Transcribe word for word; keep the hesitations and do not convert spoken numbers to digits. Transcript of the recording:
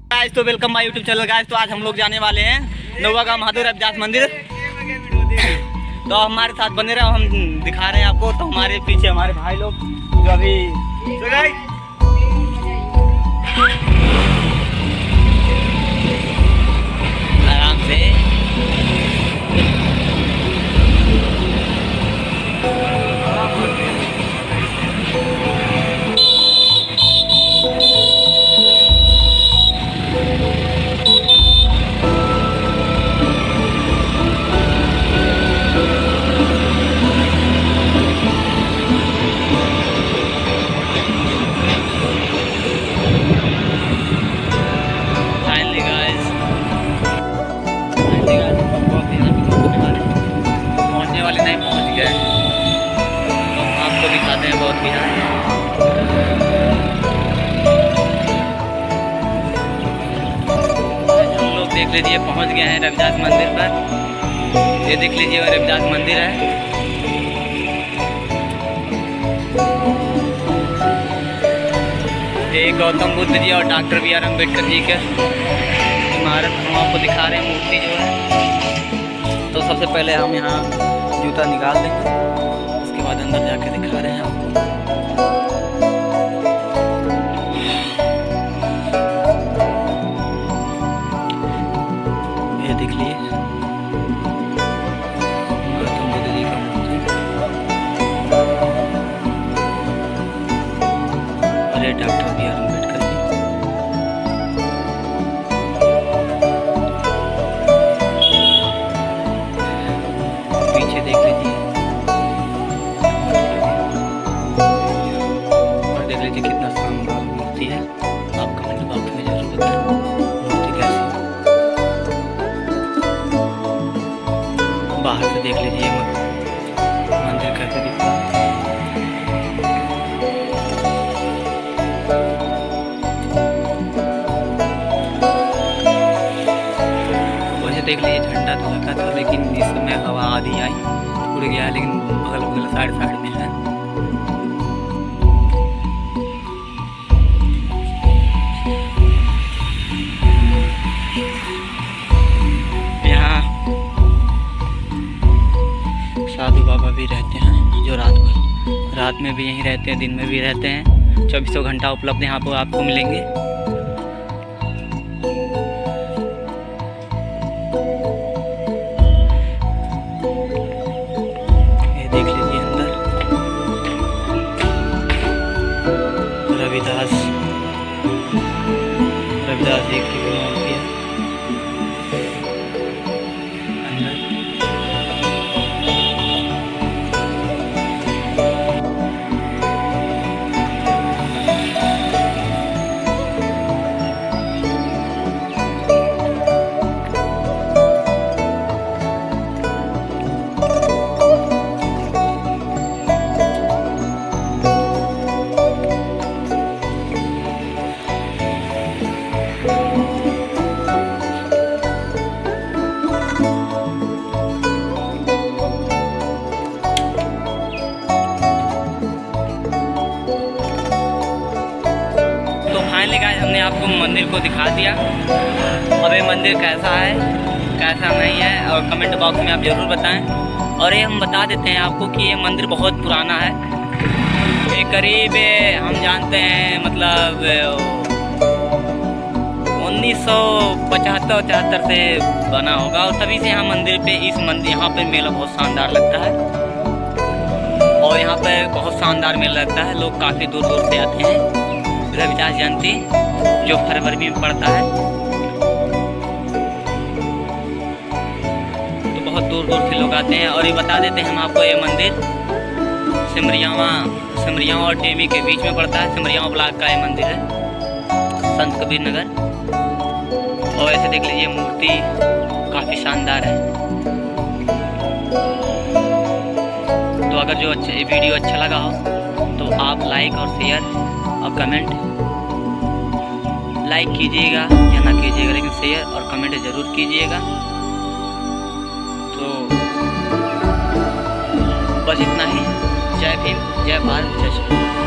Guys तो welcome my YouTube channel guys. तो आज हम लोग जाने वाले हैं नौगांव महादेव रविदास मंदिर। तो हमारे साथ बने रहे, हम दिखा रहे हैं आपको। तो हमारे पीछे हमारे भाई लोग जो अभी तो गाइस आराम से बहुत भी है। हम लोग देख लीजिए पहुंच गए हैं रविदास मंदिर पर। ये देख लीजिए रविदास मंदिर है। ये गौतम बुद्ध जी और doctor B R Ambedkar ji के इमारत हम आपको दिखा रहे हैं, मूर्ति जो है। तो सबसे पहले हम यहाँ जूता निकाल देंगे, उसके बाद अंदर जाके दिखा रहे हैं आपको। ये देख लिए गौतम बुद्ध जी का मूर्ति और ये doctor B R Ambedkar ji. पीछे देख लीजिए कितना शानदार मूर्ति है। आप कमेंट बॉक्स में जरूर बताएं मूर्ति कैसी है। बाहर से देख लीजिए मंदिर कैसे दिखता है। वैसे देख लीजिए झंडा तो लगा था, लेकिन इस समय हवा आधी आई उड़ गया, लेकिन बगल बगल साइड साइड में है। साधु बाबा भी रहते हैं जो रात भर रात में भी यहीं रहते हैं, दिन में भी रहते हैं। चौबीसों घंटा उपलब्ध यहाँ पर आपको मिलेंगे। ये देख लीजिए अंदर रविदास रविदास जी की मूर्ति है। गाइस हमने आपको मंदिर को दिखा दिया। अब ये मंदिर कैसा है कैसा नहीं है और कमेंट बॉक्स में आप ज़रूर बताएं। और ये हम बता देते हैं आपको कि ये मंदिर बहुत पुराना है। ये करीब हम जानते हैं मतलब उन्नीस सौ पचहत्तर चौहत्तर से बना होगा, और तभी से यहाँ मंदिर पे इस मंदिर यहाँ पे मेला बहुत शानदार लगता है। और यहाँ पे बहुत शानदार मेला लगता है। लोग काफ़ी दूर दूर से आते हैं। रविदास जयंती जो फरवरी में पड़ता है, तो बहुत दूर दूर से लोग आते हैं। और ये बता देते हैं हम आपको, ये मंदिर सिमरियावा सिमरियावा और टेमी के बीच में पड़ता है। सिमरियावा ब्लॉक का ये मंदिर है, संत कबीर नगर। और ऐसे देख लीजिए मूर्ति काफ़ी शानदार है। तो अगर जो अच्छे वीडियो अच्छा लगा हो तो आप लाइक और शेयर और कमेंट, लाइक कीजिएगा या ना कीजिएगा, लेकिन शेयर और कमेंट ज़रूर कीजिएगा। तो बस इतना ही। जय भीम, जय भारत, जय श्री राम।